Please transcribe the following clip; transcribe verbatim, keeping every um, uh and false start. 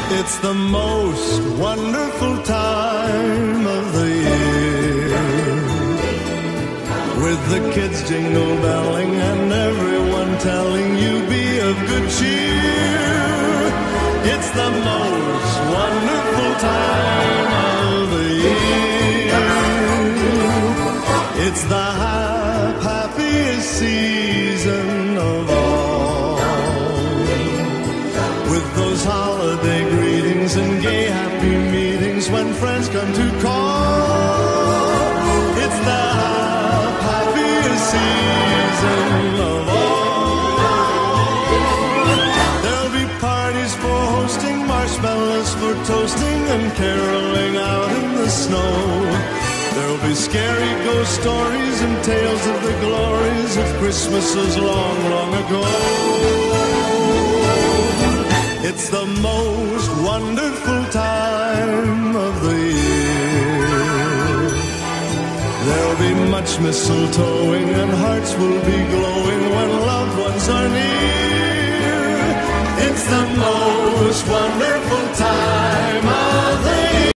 It's the most wonderful time of the year, with the kids jingle belling and everyone telling you be of good cheer. It's the most wonderful time of the year. It's the hap- happiest season of all, with those holiday greetings and gay happy meetings when friends come to call. It's the hap- happiest season of all. There'll be parties for hosting, marshmallows for toasting, and caroling out in the snow. There'll be scary ghost stories and tales of the glories of Christmases long, long ago. It's the most wonderful time of the year. There'll be much mistletoeing and hearts will be glowing when loved ones are near. It's the most wonderful time